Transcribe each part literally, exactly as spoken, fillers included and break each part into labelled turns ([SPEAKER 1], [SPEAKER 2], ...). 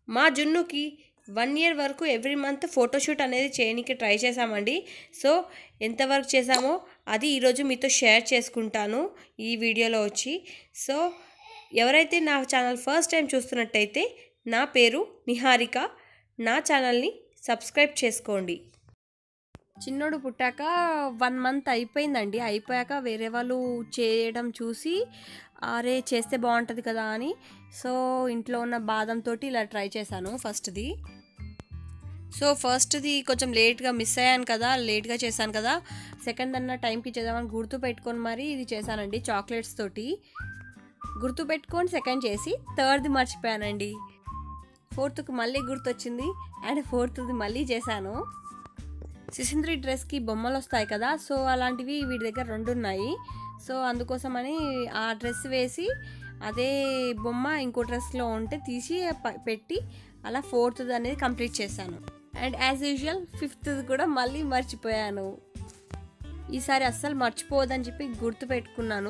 [SPEAKER 1] మా జున్నుకి one year వరకు ఎవ్రీ మంత్ ఫోటోషూట్ అనేది చేయడానికి ట్రై చేశామండి. సో ఎంతవరకు చేసామో అది ఈరోజు మీతో షేర్ చేసుకుంటాను ఈ వీడియోలో వచ్చి. సో ఎవరైతే నా ఛానల్ ఫస్ట్ టైం చూస్తున్నట్టయితే నా పేరు నిహారిక, నా ఛానల్ని సబ్స్క్రైబ్ చేసుకోండి. చిన్నోడు పుట్టాక వన్ మంత్ అయిపోయిందండి. అయిపోయాక వేరే వాళ్ళు చేయడం చూసి అరే చేస్తే బాగుంటుంది కదా అని సో ఇంట్లో ఉన్న బాదంతో ఇలా ట్రై చేశాను ఫస్ట్ది. సో ఫస్ట్ది కొంచెం లేట్గా మిస్ అయ్యాను కదా, లేట్గా చేశాను కదా, సెకండ్ అన్న టైంకి చేద్దామని గుర్తు పెట్టుకొని మరి ఇది చేశానండి. చాక్లెట్స్ తోటి గుర్తు పెట్టుకొని సెకండ్ చేసి థర్డ్ది మర్చిపోయానండి. ఫోర్త్కి మళ్ళీ గుర్తొచ్చింది అండ్ ఫోర్త్ది మళ్ళీ చేశాను. సిసింద్రి డ్రెస్కి బొమ్మలు వస్తాయి కదా, సో అలాంటివి వీటి దగ్గర రెండు ఉన్నాయి. సో అందుకోసమని ఆ డ్రెస్ వేసి అదే బొమ్మ ఇంకో డ్రెస్లో ఉంటే తీసి పెట్టి అలా ఫోర్త్ది అనేది కంప్లీట్ చేశాను. అండ్ యాజ్ యూజువల్ ఫిఫ్త్ది కూడా మళ్ళీ మర్చిపోయాను. ఈసారి అస్సలు మర్చిపోవద్దని చెప్పి గుర్తు పెట్టుకున్నాను.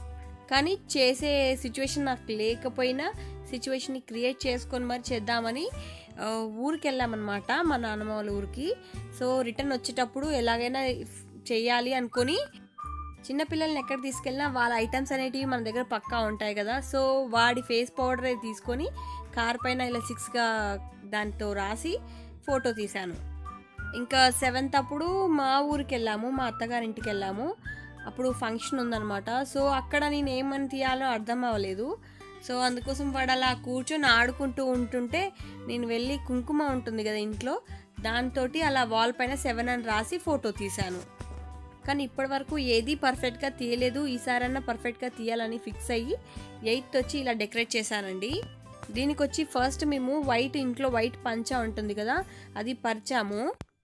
[SPEAKER 1] కానీ చేసే సిచ్యువేషన్ నాకు లేకపోయినా సిచ్యువేషన్ని క్రియేట్ చేసుకొని మరి చేద్దామని ఊరికి వెళ్ళామన్నమాట, మా నాన్నమ్మ వాళ్ళ ఊరికి. సో రిటర్న్ వచ్చేటప్పుడు ఎలాగైనా చెయ్యాలి అనుకొని చిన్నపిల్లల్ని ఎక్కడ తీసుకెళ్ళినా వాళ్ళ ఐటమ్స్ అనేటివి మన దగ్గర పక్కా ఉంటాయి కదా. సో వాడి ఫేస్ పౌడర్ తీసుకొని కార్ పైన ఇలా సిక్స్గా దాంతో రాసి ఫోటో తీశాను. ఇంకా సెవెంత్ అప్పుడు మా ఊరికి వెళ్ళాము, మా అత్తగారింటికి వెళ్ళాము. అప్పుడు ఫంక్షన్ ఉందన్నమాట. సో అక్కడ నేను ఏమని తీయాలో అర్థం అవ్వలేదు. సో అందుకోసం వాడు అలా కూర్చొని ఆడుకుంటూ ఉంటుంటే నేను వెళ్ళి కుంకుమ ఉంటుంది కదా ఇంట్లో, దాంతో అలా వాల్ పైన సెవెన్ అని రాసి ఫోటో తీశాను. కానీ ఇప్పటి వరకు ఏది పర్ఫెక్ట్గా తీయలేదు. ఈసారన్నా పర్ఫెక్ట్గా తీయాలని ఫిక్స్ అయ్యి ఎయిత్ వచ్చి ఇలా డెకరేట్ చేశానండి. దీనికి వచ్చి ఫస్ట్ మేము వైట్, ఇంట్లో వైట్ పంచా ఉంటుంది కదా అది పరిచాము.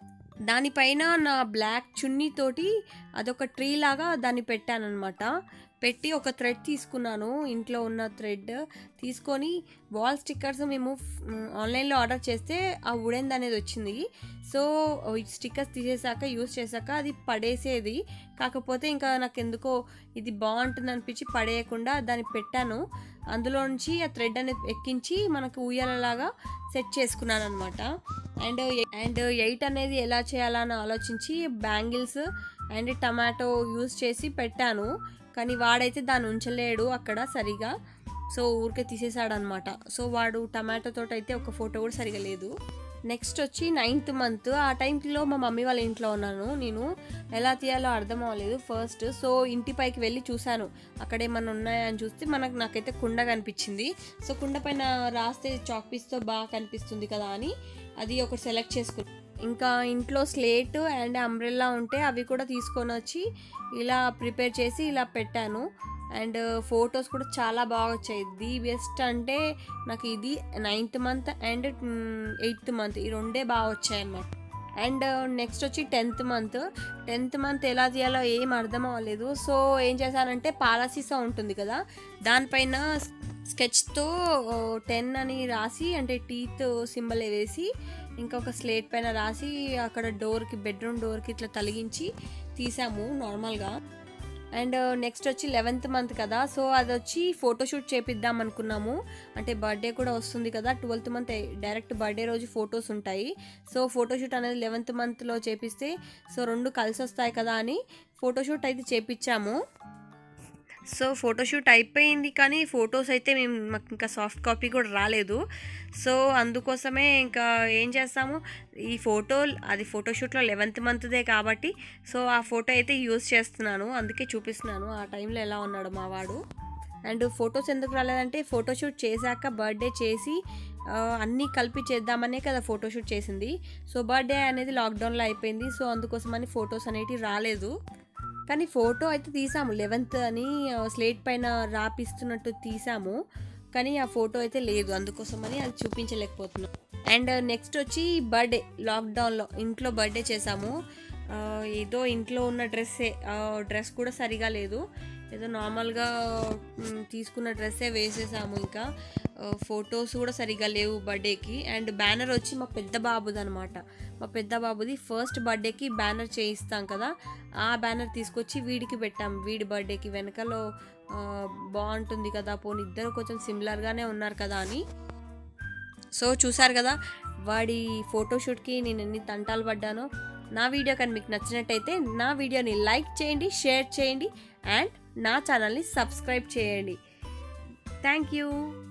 [SPEAKER 1] దానిపైన నా బ్లాక్ చున్నీతోటి అదొక ట్రీ లాగా దాన్ని పెట్టాను అనమాట. పెట్టి ఒక థ్రెడ్ తీసుకున్నాను, ఇంట్లో ఉన్న థ్రెడ్ తీసుకొని వాల్ స్టిక్కర్స్ మేము ఆన్లైన్లో ఆర్డర్ చేస్తే ఆ వుడెన్ అనేది వచ్చింది. సో స్టిక్కర్స్ తీసేసాక యూజ్ చేశాక అది పడేసేది, కాకపోతే ఇంకా నాకు ఎందుకో ఇది బాగుంటుంది అనిపించి పడేయకుండా దాన్ని పెట్టాను. అందులో నుంచి ఆ థ్రెడ్ అనేది ఎక్కించి మనకు ఉయ్యాలలాగా సెట్ చేసుకున్నాను అనమాట. అండ్ అండ్ ఎయిట్ అనేది ఎలా చేయాలని ఆలోచించి బ్యాంగిల్స్ అండ్ టమాటో యూజ్ చేసి పెట్టాను. కానీ వాడైతే దాన్ని ఉంచలేడు అక్కడ సరిగా, సో ఊరికే తీసేసాడు అనమాట. సో వాడు టమాటోతో అయితే ఒక ఫోటో కూడా సరిగా లేదు. నెక్స్ట్ వచ్చి నైన్త్ మంత్, ఆ టైంలో మా మమ్మీ వాళ్ళ ఇంట్లో ఉన్నాను. నేను ఎలా తీయాలో అర్థం అవ్వలేదు ఫస్ట్. సో ఇంటి పైకి వెళ్ళి చూశాను అక్కడ ఏమన్నా ఉన్నాయని చూస్తే మనకు నాకైతే కుండ కనిపించింది. సో కుండ పైన రాస్తే చాక్ పీస్తో బాగా కనిపిస్తుంది కదా అని అది ఒకటి సెలెక్ట్ చేసుకున్నాను. ఇంకా ఇంట్లో స్లేట్ అండ్ అంబ్రెల్లా ఉంటే అవి కూడా తీసుకొని వచ్చి ఇలా ప్రిపేర్ చేసి ఇలా పెట్టాను. అండ్ ఫొటోస్ కూడా చాలా బాగా వచ్చాయి. ది బెస్ట్ అంటే నాకు ఇది ninth month and eighth month ఈ రెండే బాగా వచ్చాయి అన్నమాట. అండ్ నెక్స్ట్ వచ్చి టెన్త్ మంత్ టెన్త్ మంత్ ఎలా తీయాలో ఏం అర్థం అవ్వలేదు. సో ఏం చేశానంటే పాలసీసా ఉంటుంది కదా దానిపైన స్కెచ్తో టెన్ అని రాసి అంటే టీత్ సింబల్ వేసి ఇంకొక స్లేట్ పైన రాసి అక్కడ డోర్కి, బెడ్రూమ్ డోర్కి ఇట్లా తలిగించి తీసాము నార్మల్గా. అండ్ నెక్స్ట్ వచ్చి లెవెన్త్ మంత్ కదా, సో అది వచ్చి ఫోటోషూట్ చేపిద్దాం అనుకున్నాము. అంటే బర్త్డే కూడా వస్తుంది కదా, ట్వెల్త్ మంత్ డైరెక్ట్ బర్త్డే రోజు ఫొటోస్ ఉంటాయి. సో ఫోటోషూట్ అనేది లెవెన్త్ మంత్లో చేపిస్తే సో రెండు కలిసి వస్తాయి కదా అని ఫోటోషూట్ అయితే చేపించాము. సో ఫోటోషూట్ అయిపోయింది కానీ ఫొటోస్ అయితే మేము మాకు ఇంకా సాఫ్ట్ కాపీ కూడా రాలేదు. సో అందుకోసమే ఇంకా ఏం చేస్తాము, ఈ ఫోటో అది ఫోటోషూట్లో లెవెన్త్ మంత్దే కాబట్టి సో ఆ ఫోటో అయితే యూజ్ చేస్తున్నాను, అందుకే చూపిస్తున్నాను ఆ టైంలో ఎలా ఉన్నాడు మా వాడు. అండ్ ఫొటోస్ ఎందుకు రాలేదంటే ఫోటోషూట్ చేశాక బర్త్డే చేసి అన్నీ కలిపి చేద్దామనే కదా ఫోటోషూట్ చేసింది. సో బర్త్డే అనేది లాక్డౌన్లో అయిపోయింది. సో అందుకోసమని ఫొటోస్ అనేటివి రాలేదు. కానీ ఫోటో అయితే తీసాము, లెవెన్త్ అని స్లేట్ పైన రాపిస్తున్నట్టు తీసాము. కానీ ఆ ఫోటో అయితే లేదు, అందుకోసమని అది చూపించలేకపోతున్నాం. అండ్ నెక్స్ట్ వచ్చి బర్త్డే, లాక్డౌన్లో ఇంట్లో బర్త్డే చేసాము. ఏదో ఇంట్లో ఉన్న డ్రెస్సే, డ్రెస్ కూడా సరిగా లేదు, ఏదో నార్మల్గా తీసుకున్న డ్రెస్సే వేసేసాము. ఇంకా ఫొటోస్ కూడా సరిగా లేవు బర్త్డేకి. అండ్ బ్యానర్ వచ్చి మా పెద్ద బాబుది అనమాట. మా పెద్ద బాబుది ఫస్ట్ బర్త్డేకి బ్యానర్ చేయిస్తాం కదా, ఆ బ్యానర్ తీసుకొచ్చి వీడికి పెట్టాం. వీడి బర్త్డేకి వెనకాల బాగుంటుంది కదా, పోనీ ఇద్దరు కొంచెం సిమిలర్గానే ఉన్నారు కదా అని సో చూసారు కదా వాడి ఫోటోషూట్కి నేను ఎన్ని తంటాలు పడ్డానో. నా వీడియో కానీ మీకు నచ్చినట్టయితే నా వీడియోని లైక్ చేయండి, షేర్ చేయండి అండ్ నా ఛానల్ని సబ్స్క్రైబ్ చేయండి. Thank you.